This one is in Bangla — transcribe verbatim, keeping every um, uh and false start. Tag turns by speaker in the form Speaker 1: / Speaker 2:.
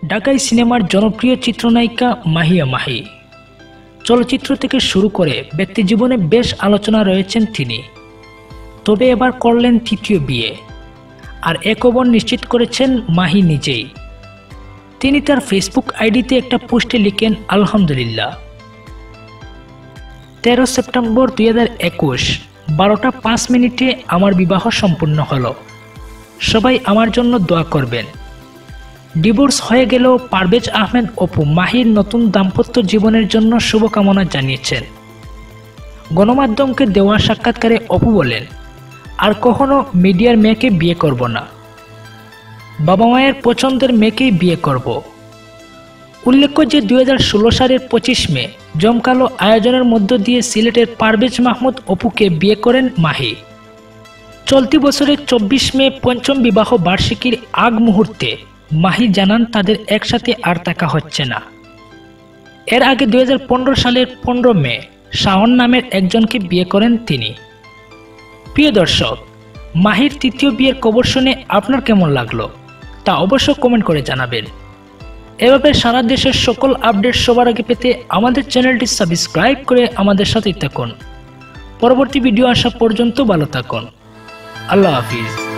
Speaker 1: ঢাকাই সিনেমার জনপ্রিয় চিত্রনায়িকা মাহিয়া মাহি। চলচ্চিত্র থেকে শুরু করে ব্যক্তিজীবনে বেশ আলোচনা রয়েছেন তিনি। তবে এবার করলেন তৃতীয় বিয়ে, আর এ খবর নিশ্চিত করেছেন মাহি নিজেই। তিনি তার ফেসবুক আইডিতে একটা পোস্টে লিখেন, আলহামদুলিল্লাহ, তেরো সেপ্টেম্বর দুই হাজার একুশ বারোটা পাঁচ মিনিটে আমার বিবাহ সম্পূর্ণ হলো। সবাই আমার জন্য দোয়া করবেন। ডিভোর্স হয়ে গেলেও পারভেজ আহমেদ অপু মাহির নতুন দাম্পত্য জীবনের জন্য শুভকামনা জানিয়েছেন। গণমাধ্যমকে দেওয়া সাক্ষাৎকারে অপু বলেন, আর কখনো মিডিয়ার মেয়েকে বিয়ে করব না, বাবা মায়ের পছন্দের মেয়েকেই বিয়ে করব। উল্লেখ্য যে দুই হাজার ষোলো সালের পঁচিশ মে জমকালো আয়োজনের মধ্য দিয়ে সিলেটের পারভেজ মাহমুদ অপুকে বিয়ে করেন মাহি। চলতি বছরের চব্বিশ মে পঞ্চম বিবাহ বার্ষিকীর আগ মুহূর্তে মাহি জানান তাদের একসাথে আর থাকা হচ্ছে না। এর আগে দুই হাজার পনেরো সালের পনেরো মে শাওন নামের একজনকে বিয়ে করেন তিনি। প্রিয় দর্শক, মাহির তৃতীয় বিয়ের খবর শুনে আপনার কেমন লাগলো তা অবশ্য কমেন্ট করে জানাবেন। এভাবে সারা দেশের সকল আপডেট সবার আগে পেতে আমাদের চ্যানেলটি সাবস্ক্রাইব করে আমাদের সাথেই থাকুন। পরবর্তী ভিডিও আসা পর্যন্ত ভালো থাকুন। আল্লাহ হাফিজ।